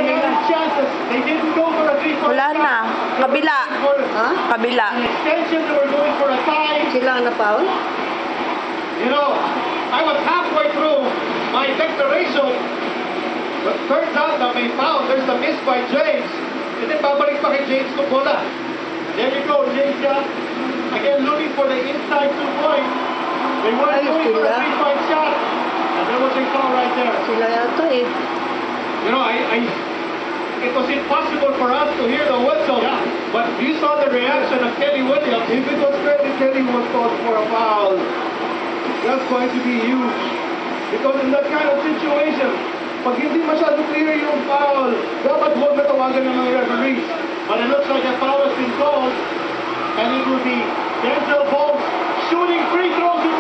kanila. chances. They didn't go for a 3-point Wala shot. na. Kabila. Ha? Kabila. An extension, they were going for a tie. Sila ang na-foul? You know, I was halfway through my declaration, but turns out that may foul. There's the miss by James. And then babalik pa kay James Kukola. There you go, James Young. Again, looking for the inside 2-point. They weren't Ayos going for a sila. 3-point shot. And there was a foul right there. Sila yata eh. You know, it was impossible for us to hear the whistle. Yeah. But you saw the reaction of Kelly Williams. If it was Kelly was called for a foul, that's going to be huge. Because in that kind of situation, pag hindi masyado clear yung foul, dapat huwag natawagan ng mga referees. But it looks like a foul has been called, and it will be Denzel Bolt shooting free throws.